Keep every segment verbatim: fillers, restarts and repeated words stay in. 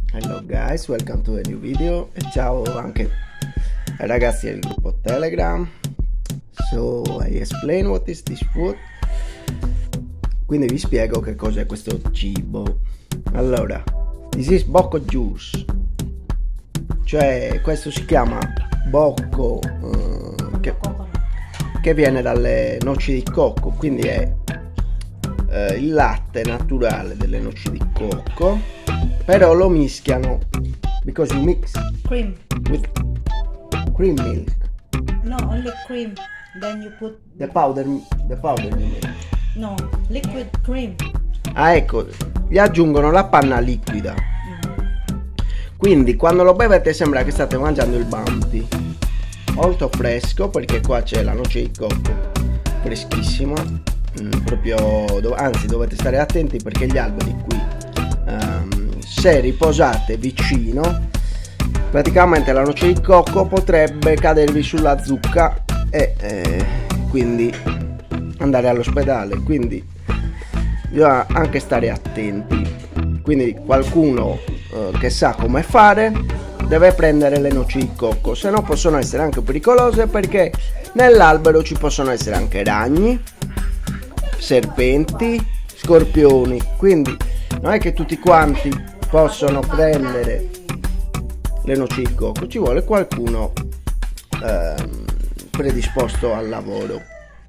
Hello guys, welcome to a new video e ciao anche ai ragazzi del gruppo Telegram. So I explain what is this food. Quindi vi spiego che cos'è questo cibo. Allora, this is bocco juice, cioè questo si chiama bocco uh, che, che viene dalle noci di cocco, quindi è uh, il latte naturale delle noci di cocco, però lo mischiano because you mix cream with cream milk. no only cream, then you put The powder, the powder milk. no liquid cream. Ah, ecco, gli aggiungono la panna liquida. Quindi quando lo bevete sembra che state mangiando il Bounty, molto fresco, perché qua c'è la noce di cocco freschissima, mm, proprio do anzi dovete stare attenti perché gli alberi qui, um, se riposate vicino, praticamente la noce di cocco potrebbe cadervi sulla zucca e eh, quindi andare all'ospedale, quindi bisogna anche stare attenti. Quindi qualcuno eh, che sa come fare deve prendere le noci di cocco, se no possono essere anche pericolose, perché nell'albero ci possono essere anche ragni, serpenti, scorpioni, quindi non è che tutti quanti possono prendere le noci di cocco, ci vuole qualcuno eh, predisposto al lavoro.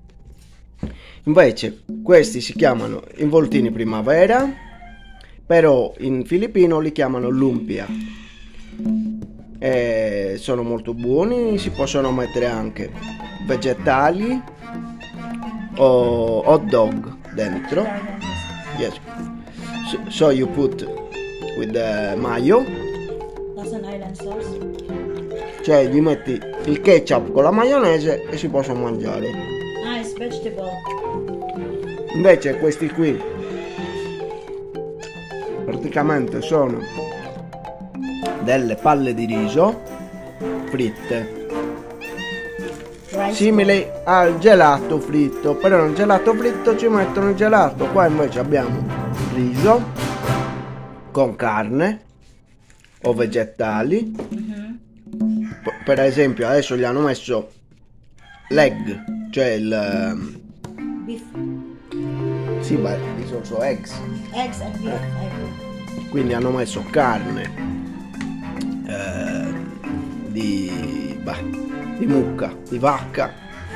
Invece questi si chiamano involtini primavera, però in filippino li chiamano lumpia e sono molto buoni. Si possono mettere anche vegetali o hot dog dentro. Yes. So, so you put with the mayo, That's an island sauce. cioè gli metti il ketchup con la maionese e si possono mangiare. Ah, it's vegetable. Invece questi qui praticamente sono delle palle di riso fritte, Rice simili al gelato fritto, però nel gelato fritto ci mettono il gelato, qua invece abbiamo riso con carne o vegetali. mm-hmm. Per esempio adesso gli hanno messo l'egg, cioè il Beef, sì, ma sono so eggs, eggs and beef. Egg. quindi hanno messo carne eh, di, bah, di mucca, di vacca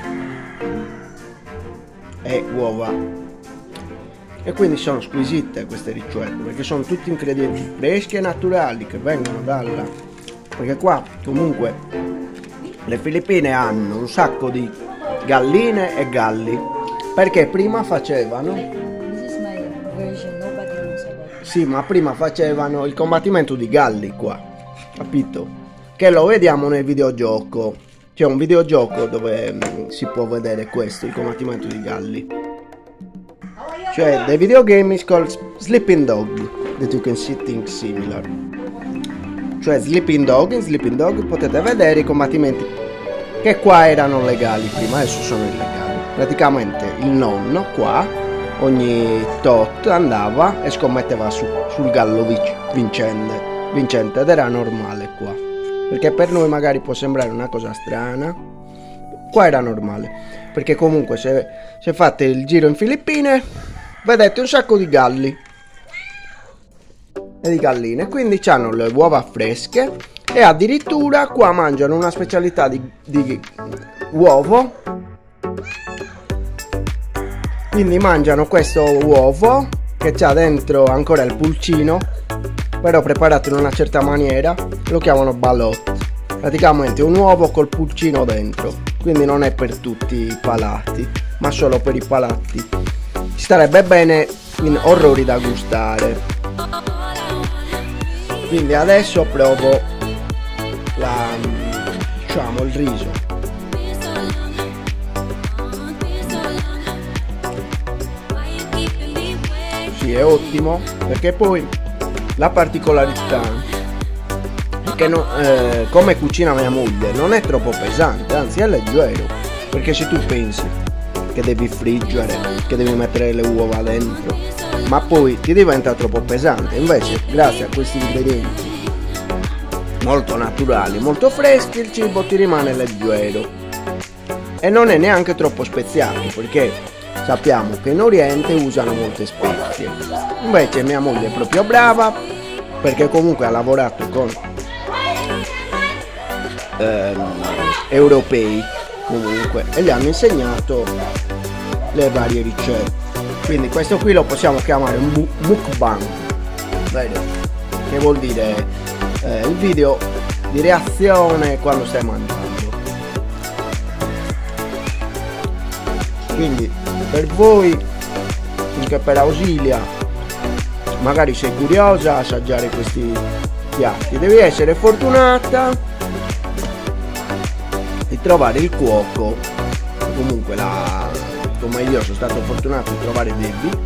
e uova, e quindi sono squisite queste ricette perché sono tutti ingredienti freschi e naturali che vengono dalla, perché qua comunque le Filippine hanno un sacco di galline e galli, perché prima facevano, This is my version. Nobody knows about it. sì, ma prima facevano il combattimento di galli qua, capito? Che lo vediamo nel videogioco. C'è un videogioco dove mh, si può vedere questo, il combattimento di galli. Cioè, the video game is called Sleeping Dog, that you can see things similar. Cioè, Sleeping Dog, in Sleeping Dog potete vedere i combattimenti che qua erano legali prima, adesso sono illegali. Praticamente il nonno qua ogni tot andava e scommetteva su, sul gallo vincente, vincente ed era normale qua, perché per noi magari può sembrare una cosa strana, qua era normale, perché comunque se, se fate il giro in Filippine vedete un sacco di galli e di galline, quindi hanno le uova fresche e addirittura qua mangiano una specialità di, di uovo. Quindi mangiano questo uovo che c'ha dentro ancora il pulcino, però preparato in una certa maniera, lo chiamano balot. Praticamente un uovo col pulcino dentro, quindi non è per tutti i palati, ma solo per i palati. Ci starebbe bene in orrori da gustare. Quindi adesso provo la, diciamo, il riso. È ottimo, perché poi la particolarità è che no, eh, come cucina mia moglie non è troppo pesante, anzi è leggero, perché se tu pensi che devi friggere, che devi mettere le uova dentro, ma poi ti diventa troppo pesante, invece grazie a questi ingredienti molto naturali, molto freschi, il cibo ti rimane leggero e non è neanche troppo speziato, perché sappiamo che in Oriente usano molte spezie. Invece mia moglie è proprio brava, perché comunque ha lavorato con ehm, europei comunque e gli hanno insegnato le varie ricette. Quindi questo qui lo possiamo chiamare un mukbang, vero? Che vuol dire eh, il video di reazione quando stai mangiando. Quindi per voi, anche per Ausilia, magari sei curiosa a assaggiare questi piatti, devi essere fortunata di trovare il cuoco, comunque la, come io sono stato fortunato di trovare Debbie,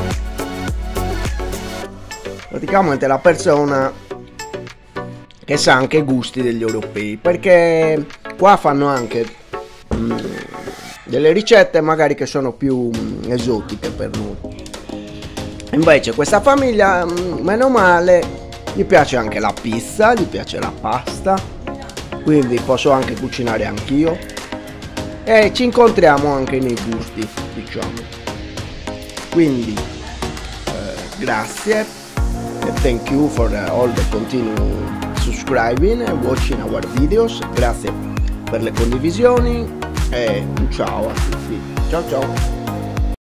praticamente la persona che sa anche i gusti degli europei, perché qua fanno anche mh, delle ricette magari che sono più mh, esotiche per noi. Invece questa famiglia, mh, meno male, gli piace anche la pizza, gli piace la pasta, quindi posso anche cucinare anch'io e ci incontriamo anche nei gusti, diciamo. Quindi eh, grazie e thank you for uh, all the continue subscribing and watching our videos. Grazie per le condivisioni e ciao a tutti, ciao ciao.